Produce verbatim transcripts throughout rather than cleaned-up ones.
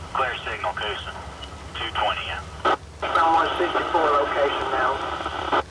Clear signal, Coosa. two twenty in. I'm on sixty-four location now.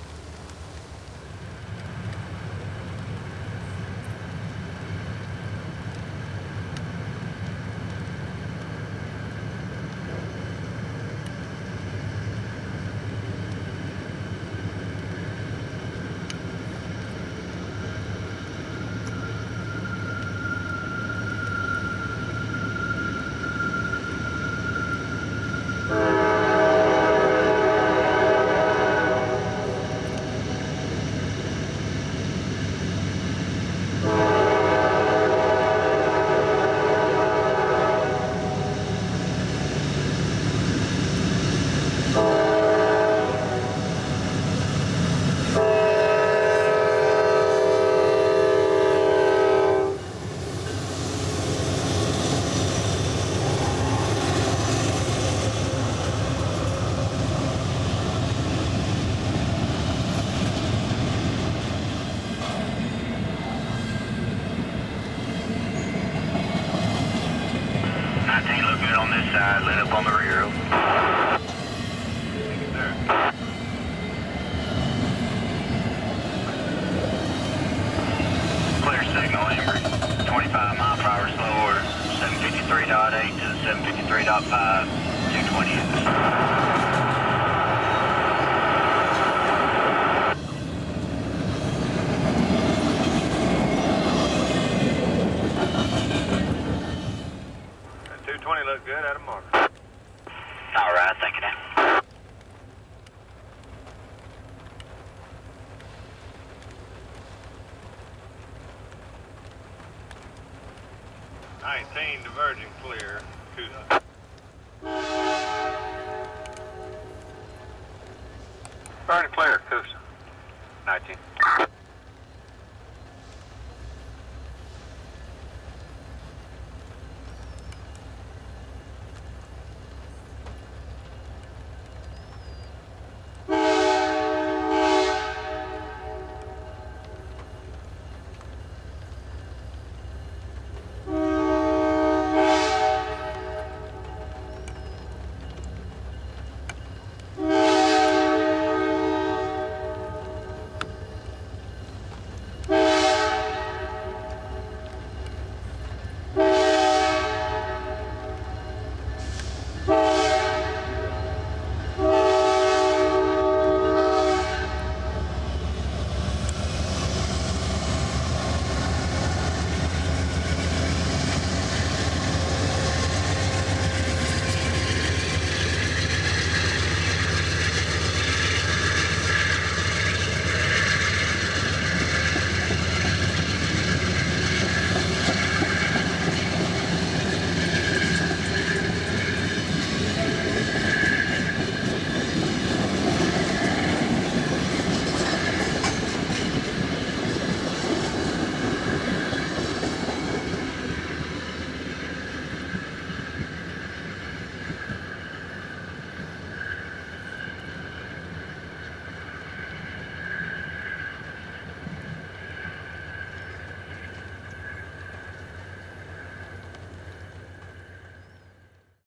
nineteen look good on this side, lit up on the rear. There. Clear signal, Embry. twenty-five mile per hour slow order. seven fifty-three point eight to seven fifty-three point five. two twenty in. two twenty look good at a mark. All right, thank you now. nineteen diverging clear, Coosa. Burning clear, Coosa. nineteen.